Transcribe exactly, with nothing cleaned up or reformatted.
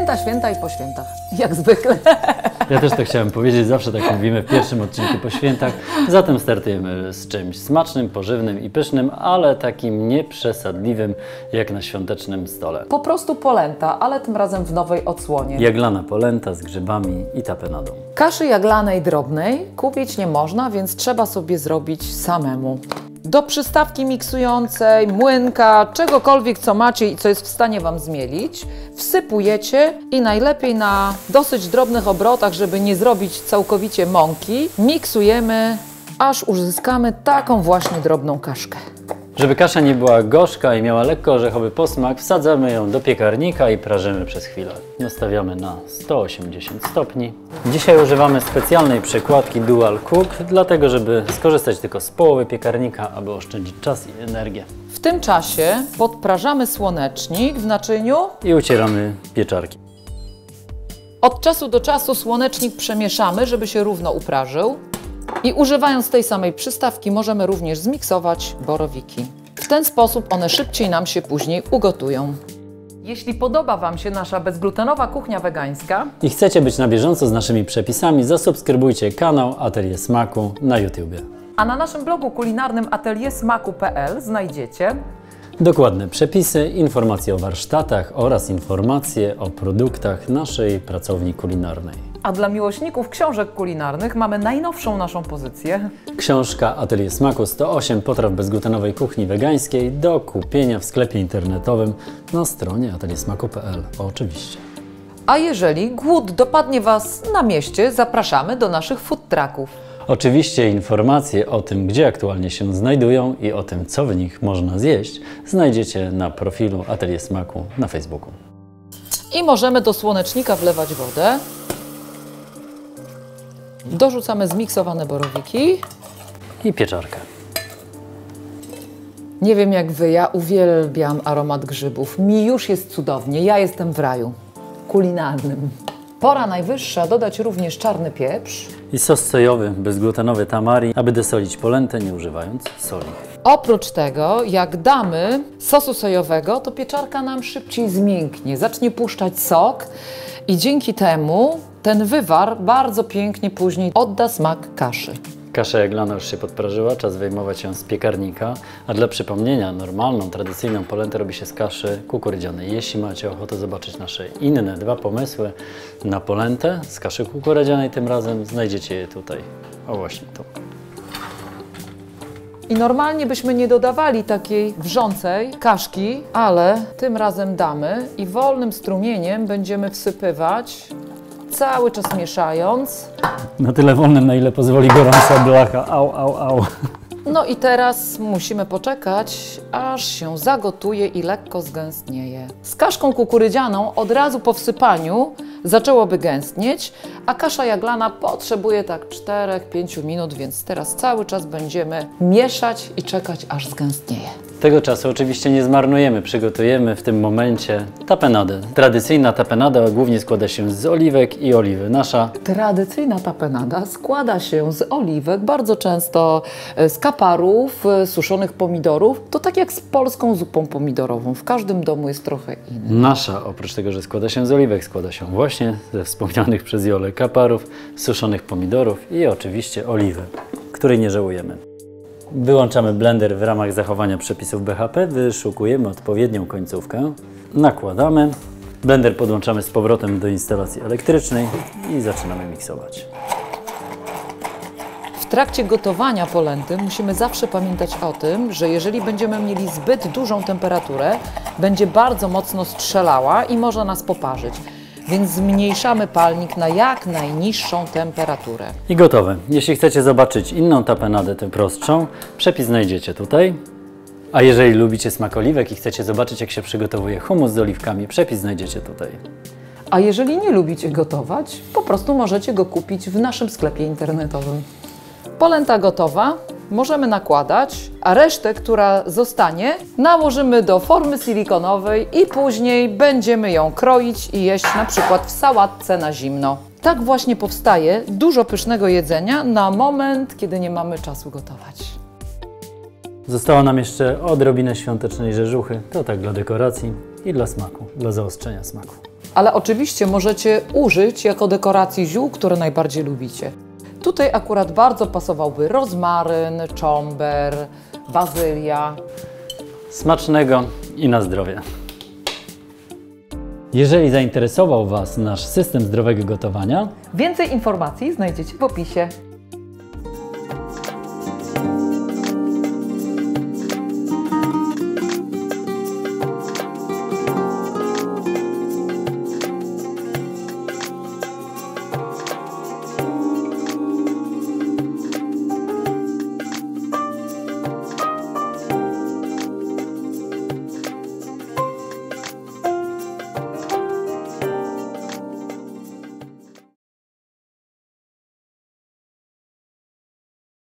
Święta, święta i po świętach, jak zwykle. Ja też to chciałem powiedzieć, zawsze tak mówimy w pierwszym odcinku po świętach. Zatem startujemy z czymś smacznym, pożywnym i pysznym, ale takim nieprzesadliwym jak na świątecznym stole. Po prostu polenta, ale tym razem w nowej odsłonie. Jaglana polenta z grzybami i tapenadą. Kaszy jaglanej drobnej kupić nie można, więc trzeba sobie zrobić samemu. Do przystawki miksującej, młynka, czegokolwiek co macie i co jest w stanie Wam zmielić, wsypujecie i najlepiej na dosyć drobnych obrotach, żeby nie zrobić całkowicie mąki, miksujemy, aż uzyskamy taką właśnie drobną kaszkę. Żeby kasza nie była gorzka i miała lekko orzechowy posmak, wsadzamy ją do piekarnika i prażymy przez chwilę. Nastawiamy na sto osiemdziesiąt stopni. Dzisiaj używamy specjalnej przekładki Dual Cook, dlatego żeby skorzystać tylko z połowy piekarnika, aby oszczędzić czas i energię. W tym czasie podprażamy słonecznik w naczyniu I ucieramy pieczarki. Od czasu do czasu słonecznik przemieszamy, żeby się równo uprażył. I używając tej samej przystawki możemy również zmiksować borowiki. W ten sposób one szybciej nam się później ugotują. Jeśli podoba Wam się nasza bezglutenowa kuchnia wegańska i chcecie być na bieżąco z naszymi przepisami, zasubskrybujcie kanał Atelier Smaku na YouTubie. A na naszym blogu kulinarnym atelier smaku kropka p l znajdziecie dokładne przepisy, informacje o warsztatach oraz informacje o produktach naszej pracowni kulinarnej. A dla miłośników książek kulinarnych mamy najnowszą naszą pozycję. Książka Atelier Smaku sto osiem potraw bezglutenowej kuchni wegańskiej do kupienia w sklepie internetowym na stronie atelier smaku kropka p l. Oczywiście. A jeżeli głód dopadnie Was na mieście, zapraszamy do naszych food trucków. Oczywiście informacje o tym, gdzie aktualnie się znajdują i o tym, co w nich można zjeść, znajdziecie na profilu Atelier Smaku na Facebooku. I możemy do słonecznika wlewać wodę. Dorzucamy zmiksowane borowiki. I pieczarkę. Nie wiem jak Wy, ja uwielbiam aromat grzybów. Mi już jest cudownie, ja jestem w raju kulinarnym. Pora najwyższa dodać również czarny pieprz. I sos sojowy, bezglutenowy tamari, aby desolić polentę, nie używając soli. Oprócz tego, jak damy sosu sojowego, to pieczarka nam szybciej zmięknie, zacznie puszczać sok i dzięki temu ten wywar bardzo pięknie później odda smak kaszy. Kasza jaglana już się podprażyła, czas wyjmować ją z piekarnika, a dla przypomnienia normalną, tradycyjną polentę robi się z kaszy kukurydzianej. Jeśli macie ochotę zobaczyć nasze inne dwa pomysły na polentę z kaszy kukurydzianej, tym razem znajdziecie je tutaj. O właśnie tu. I normalnie byśmy nie dodawali takiej wrzącej kaszki, ale tym razem damy i wolnym strumieniem będziemy wsypywać, cały czas mieszając. Na tyle wolnym, na ile pozwoli gorąca blacha. Au, au, au. No i teraz musimy poczekać, aż się zagotuje i lekko zgęstnieje. Z kaszką kukurydzianą od razu po wsypaniu zaczęłoby gęstnieć, a kasza jaglana potrzebuje tak czterech do pięciu minut, więc teraz cały czas będziemy mieszać i czekać, aż zgęstnieje. Tego czasu oczywiście nie zmarnujemy, przygotujemy w tym momencie tapenadę. Tradycyjna tapenada głównie składa się z oliwek i oliwy. Nasza tradycyjna tapenada składa się z oliwek, bardzo często z kaparów, suszonych pomidorów. To tak jak z polską zupą pomidorową. W każdym domu jest trochę inny. Nasza, oprócz tego, że składa się z oliwek, składa się właśnie ze wspomnianych przez Jolę kaparów, suszonych pomidorów i oczywiście oliwy, której nie żałujemy. Wyłączamy blender w ramach zachowania przepisów B H P, wyszukujemy odpowiednią końcówkę, nakładamy, blender podłączamy z powrotem do instalacji elektrycznej i zaczynamy miksować. W trakcie gotowania polenty musimy zawsze pamiętać o tym, że jeżeli będziemy mieli zbyt dużą temperaturę, będzie bardzo mocno strzelała i może nas poparzyć. Więc zmniejszamy palnik na jak najniższą temperaturę. I gotowe. Jeśli chcecie zobaczyć inną tapenadę, tę prostszą, przepis znajdziecie tutaj. A jeżeli lubicie smak oliwek i chcecie zobaczyć, jak się przygotowuje hummus z oliwkami, przepis znajdziecie tutaj. A jeżeli nie lubicie gotować, po prostu możecie go kupić w naszym sklepie internetowym. Polenta gotowa, możemy nakładać, a resztę, która zostanie, nałożymy do formy silikonowej i później będziemy ją kroić i jeść na przykład w sałatce na zimno. Tak właśnie powstaje dużo pysznego jedzenia na moment, kiedy nie mamy czasu gotować. Została nam jeszcze odrobinę świątecznej rzeżuchy, to tak dla dekoracji i dla smaku, dla zaostrzenia smaku. ale oczywiście możecie użyć jako dekoracji ziół, które najbardziej lubicie. Tutaj akurat bardzo pasowałby rozmaryn, czomber, bazylia. Smacznego i na zdrowie. Jeżeli zainteresował Was nasz system zdrowego gotowania, Więcej informacji znajdziecie w opisie.